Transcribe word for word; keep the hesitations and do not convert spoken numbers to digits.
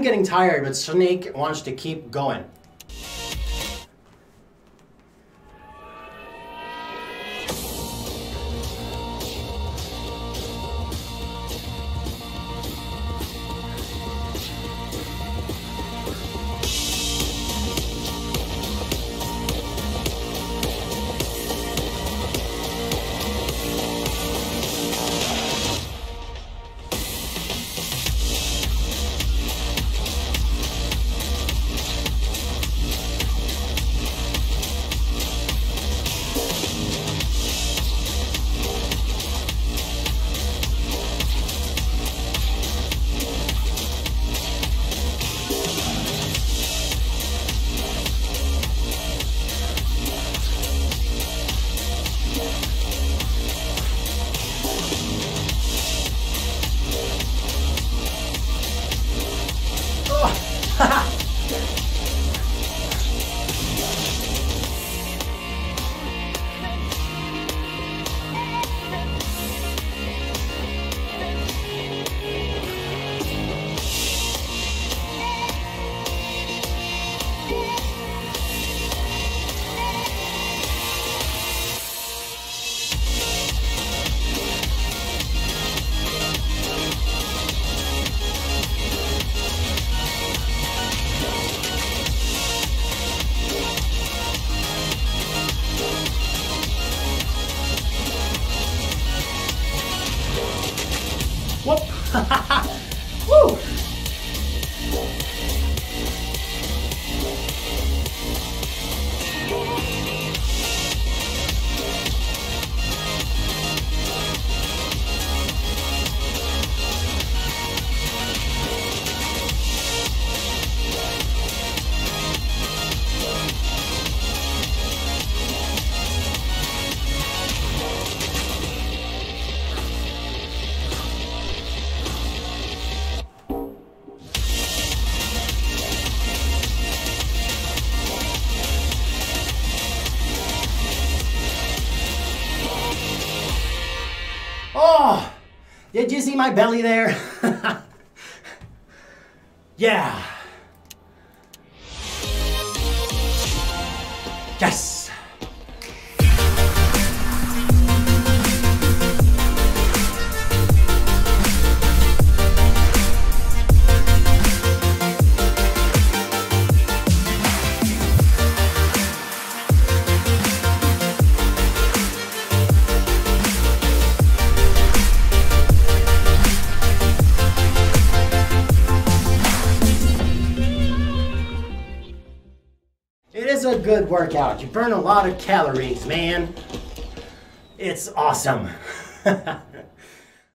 getting tired, but Snake wants to keep going. Whoop! Woo! Oh, did you see my belly there? Yeah. Yes. It is a good workout. You burn a lot of calories, man. It's awesome.